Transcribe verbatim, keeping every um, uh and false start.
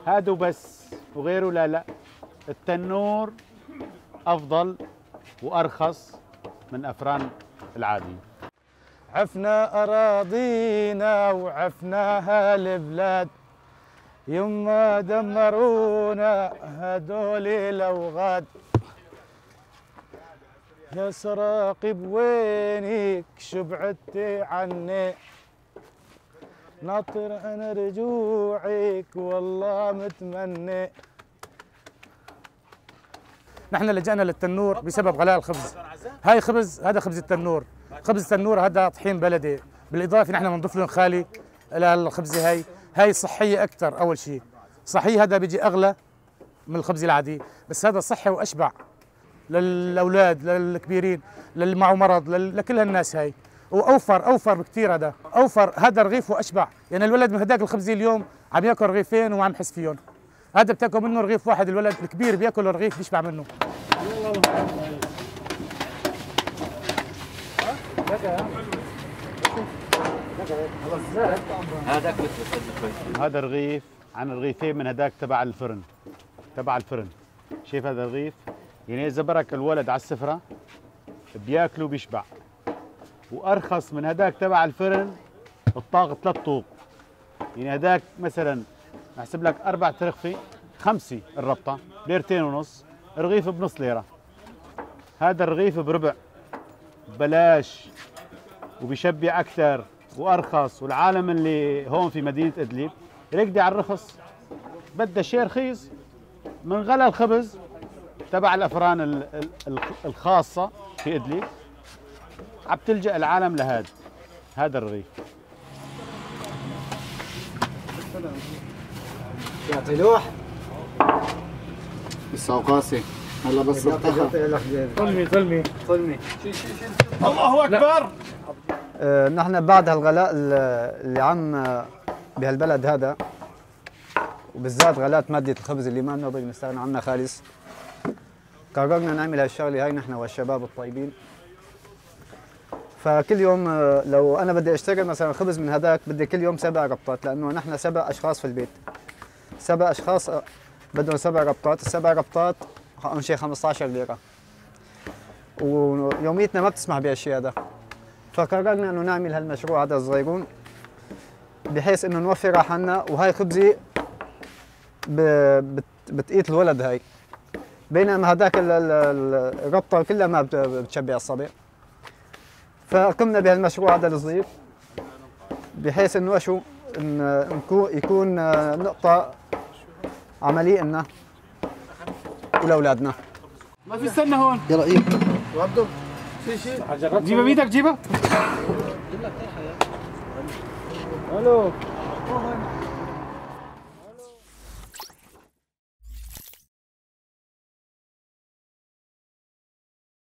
هادو بس وغيره لا لا. التنور أفضل وأرخص من أفران العادية. عفنا أراضينا وعفناها البلاد، يما دمرونا هدول الأوغاد. يا سراقي بوينك شبعتي عني، ناطر أنا رجوعك والله متمني. نحن لجأنا للتنور بسبب غلاء الخبز. هاي خبز، هذا خبز التنور، خبز التنور هذا طحين بلدي، بالإضافة نحن بنضيف لهم خالي للخبزة. هاي هاي صحية أكثر. أول شيء صحية، هذا بيجي أغلى من الخبز العادي، بس هذا صحي وأشبع للأولاد للكبيرين للي معه مرض لكل هالناس. هاي وأوفر أوفر بكثير. هذا أوفر، هذا رغيف وأشبع. يعني الولد من هداك الخبزة اليوم عم ياكل رغيفين وعم يحس فيهم. هذا بتاكل منه رغيف واحد، الولد الكبير بياكل رغيف بيشبع منه. هذا رغيف عن رغيفين من هداك تبع الفرن، تبع الفرن. شايف هذا الرغيف؟ يعني إذا برك الولد على السفرة بياكله بيشبع، وأرخص من هداك تبع الفرن الطاق ثلاث طوق. يعني هداك مثلا نحسب لك أربع ترغفة خمسة الربطة ليرتين ونص، رغيف بنص ليرة. هذا الرغيف بربع ببلاش وبيشبع أكثر وأرخص. والعالم اللي هون في مدينة إدلب يركضي على الرخص، بدها شيء رخيص من غلا الخبز تبع الأفران الخاصة في إدلب. عم تلجأ العالم لهذا هذا الرغيف. يا طلوح لسه قاسي هلا بس ارتخى. ظلمي ظلمي ظلمي. الله أكبر. آه نحن بعد هالغلاء اللي عم بهالبلد هذا، وبالذات غلاء مادة الخبز اللي ما بنقدر نستغنى عنها خالص، قررنا نعمل هالشغله هاي نحن والشباب الطيبين. فكل يوم لو انا بدي اشتري مثلا خبز من هداك بدي كل يوم سبع ربطات، لانه نحن سبع اشخاص في البيت، سبع اشخاص بدهم سبع ربطات، السبع ربطات اهم شيء خمسة عشر ليرة، ويوميتنا ما بتسمح بهالشيء هذا. فقررنا انه نعمل هالمشروع هذا الصغيرون بحيث انه نوفر حالنا. وهي خبزه بتقيت الولد هاي، بينما هداك الربطه كلها ما بتشبع الصبي. فقمنا بهالمشروع هذا الصغير بحيث انه شو إن يكون نقطه عمليه لنا ولاولادنا. ما في استنى هون. يلا ايه وعبدو في شيء جيبها بيدك، جيبها. الو